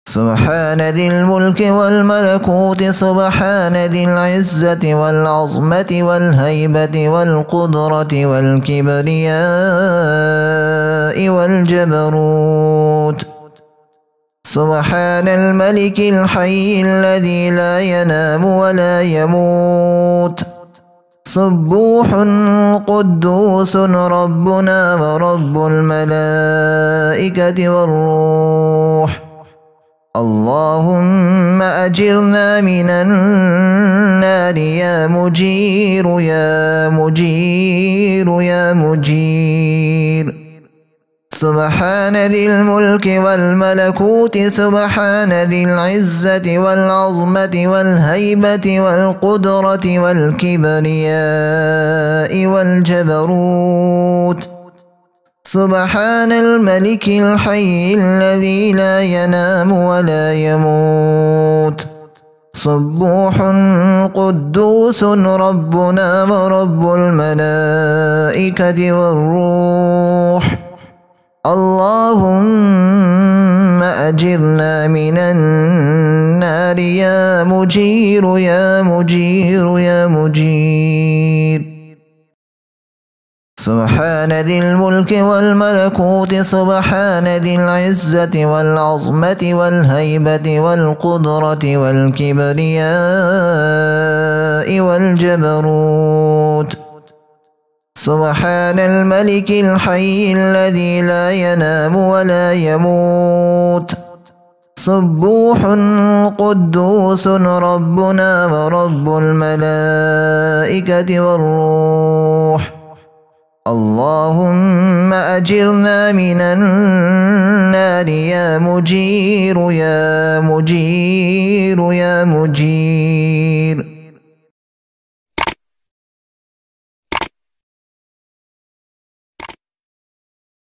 سبحان ذي الملك والملكوت سبحان ذي العزة والعظمة والهيبة والقدرة والكبرياء والجبروت سبحان الملك الحي الذي لا ينام ولا يموت سبوح قدوس ربنا ورب الملائكة والروح اللهم أجرنا من النار يا مجير يا مجير يا مجير سبحان ذي الملك والملكوت سبحان ذي العزة والعظمة والهيبة والقدرة والكبرياء والجبروت سبحان الملك الحي الذي لا ينام ولا يموت سبوح قدوس ربنا ورب الملائكة والروح اللهم أجرنا من النار يا مجير يا مجير يا مجير سبحان ذي الملك والملكوت سبحان ذي العزة والعظمة والهيبة والقدرة والكبرياء والجبروت سبحان الملك الحي الذي لا ينام ولا يموت سبوح قدوس ربنا ورب الملائكة والروح اللهم أجرنا من النار يا مجير يا مجير يا مجير